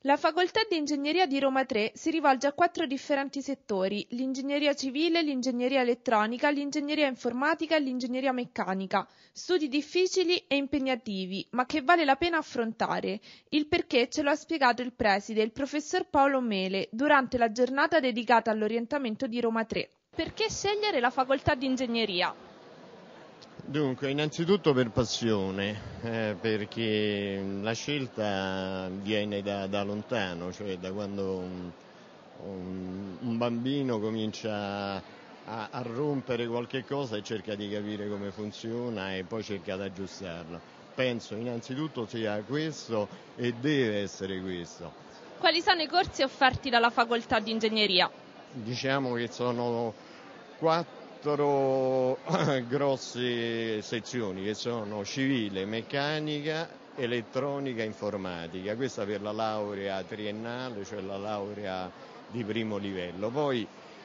La Facoltà di Ingegneria di Roma 3 si rivolge a 4 differenti settori: l'ingegneria civile, l'ingegneria elettronica, l'ingegneria informatica e l'ingegneria meccanica. Studi difficili e impegnativi, ma che vale la pena affrontare. Il perché ce lo ha spiegato il preside, il professor Paolo Mele, durante la giornata dedicata all'orientamento di Roma 3. Perché scegliere la Facoltà di Ingegneria? Dunque, innanzitutto per passione, perché la scelta viene da lontano, cioè da quando un bambino comincia a rompere qualche cosa e cerca di capire come funziona e poi cerca di aggiustarlo. Penso innanzitutto sia questo e deve essere questo. Quali sono i corsi offerti dalla Facoltà di Ingegneria? Diciamo che sono 4 grosse sezioni che sono civile, meccanica, elettronica, informatica. Questa per la laurea triennale, cioè la laurea di primo livello. Poi,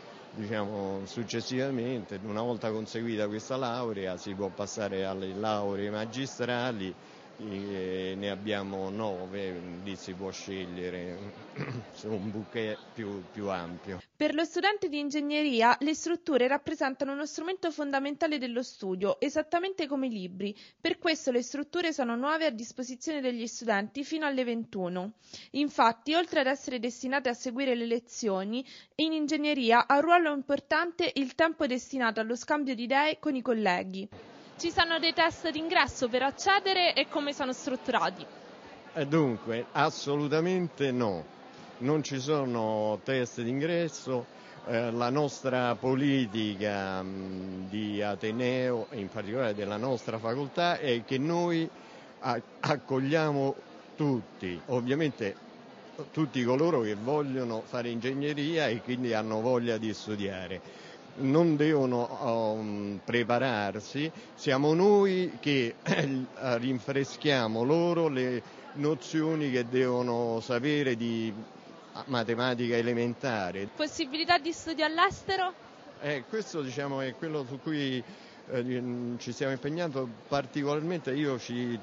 successivamente, una volta conseguita questa laurea, si può passare alle lauree magistrali. Ne abbiamo 9, lì si può scegliere su un bouquet più ampio. Per lo studente di ingegneria, le strutture rappresentano uno strumento fondamentale dello studio, esattamente come i libri. Per questo le strutture sono nuove a disposizione degli studenti fino alle 21. Infatti, oltre ad essere destinate a seguire le lezioni, in ingegneria ha un ruolo importante il tempo destinato allo scambio di idee con i colleghi. Ci sono dei test d'ingresso per accedere e come sono strutturati? Dunque, assolutamente no, non ci sono test d'ingresso. La nostra politica di Ateneo, in particolare della nostra facoltà, è che noi accogliamo tutti, ovviamente tutti coloro che vogliono fare ingegneria e quindi hanno voglia di studiare. Non devono prepararsi, siamo noi che rinfreschiamo loro le nozioni che devono sapere di matematica elementare. Possibilità di studio all'estero? Questo è quello su cui ci stiamo impegnando particolarmente. Io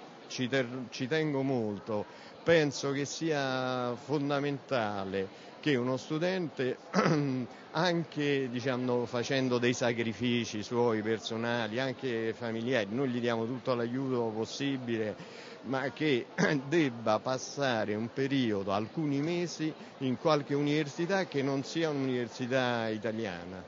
ci tengo molto, penso che sia fondamentale che uno studente, anche facendo dei sacrifici suoi personali, anche familiari, noi gli diamo tutto l'aiuto possibile, ma che debba passare un periodo, alcuni mesi, in qualche università che non sia un'università italiana.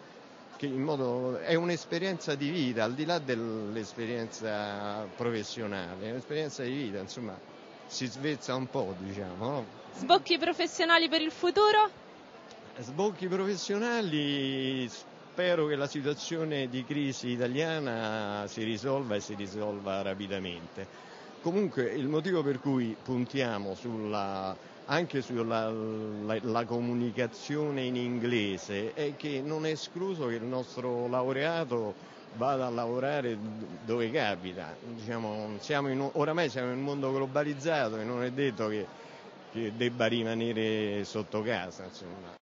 È un'esperienza di vita, al di là dell'esperienza professionale, è un'esperienza di vita, insomma, si svezza un po', no? Sbocchi professionali per il futuro? Sbocchi professionali, spero che la situazione di crisi italiana si risolva e si risolva rapidamente. Comunque il motivo per cui puntiamo anche sulla comunicazione in inglese è che non è escluso che il nostro laureato vada a lavorare dove capita. Oramai siamo in un mondo globalizzato e non è detto che debba rimanere sotto casa, insomma.